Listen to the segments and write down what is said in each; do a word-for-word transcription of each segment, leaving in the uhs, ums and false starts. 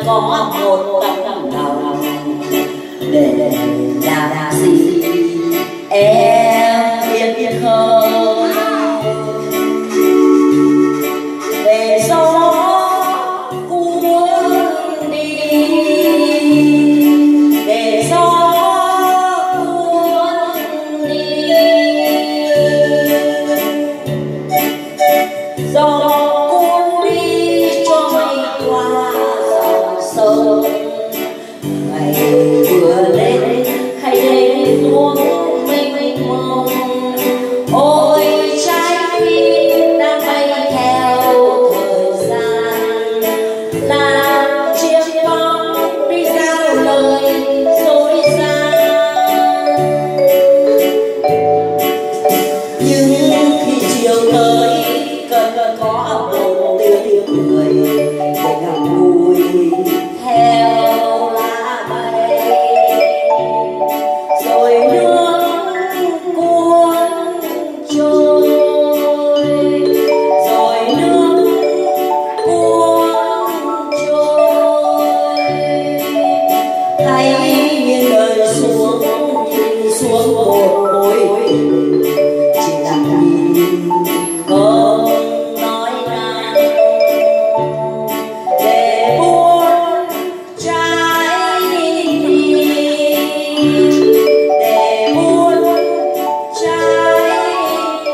có một tấm lòng để làm gì em biết biết không? Để gió cuốn đi, để gió cuốn đi, gió cuốn đi cho mây qua dòng sông. Ngày vừa lên hay đêm xuống mênh mênh mông, ôi trái tim đang bay theo thời gian, làm chiếc bóng đi giao lời dối gian. Nhưng khi chiều tới cần có một tiếng cười để ngậm ngùi theo lá bay, rồi nước cuốn trôi, rồi nước cuốn trôi. Hãy nghiêng đời xuống, nhìn xuống một mối tình, chỉ là nhìn không nói năng, để buông trái tim, để buông trái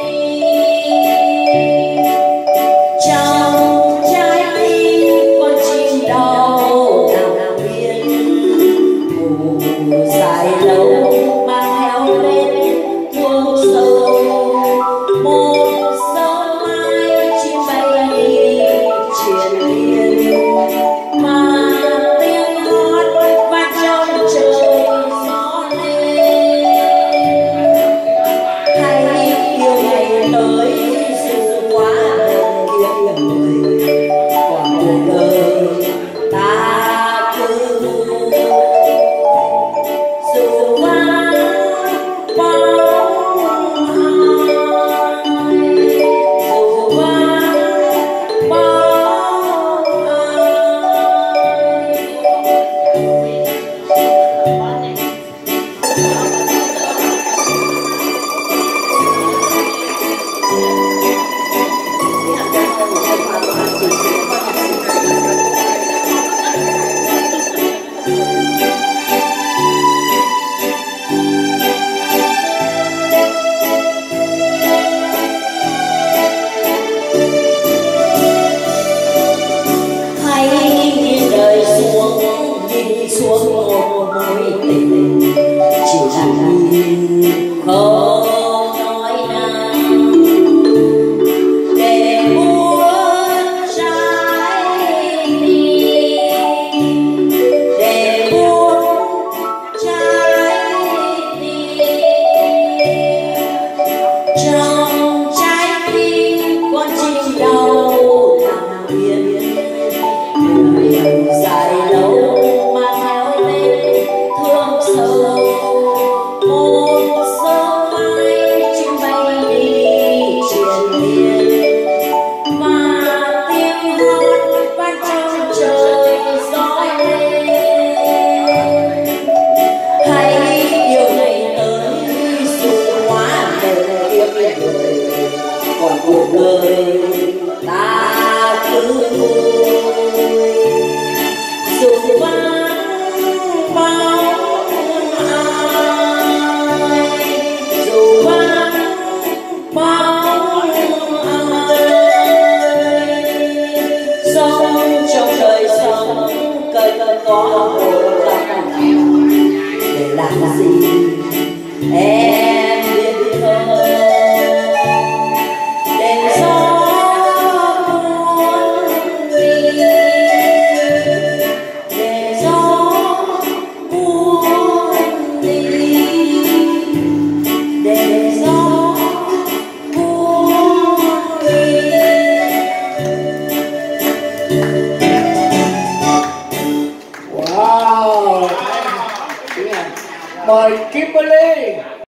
tim. Trong trái tim con chim đau nằm yên, mù dài lâu mang theo lên thuốc sâu. Một sớm mai chim bay đi triền miên, mà tiếng hót vang trong trời gió lên. Hãy yêu ngày tới dù quá lần kiếp người, còn cuộc đời ta cứ vui. Dù vắng bóng ai, dù vắng bóng hãy nhìn đời xuống, nhìn xuống một mối tình, chỉ là nhìn không nói năng, để buông trái tim, để buông trái tim. Trong trái tim con chim đau nằm yên, đường dài lâu mang theo lên thương sâu. Một sớm mai chim bay đi triền miên, mà tiếng hót vang trong trời gió lên. Hãy yêu ngày tới dù quá đời kiếp người, còn cuộc đời ta cứ vui.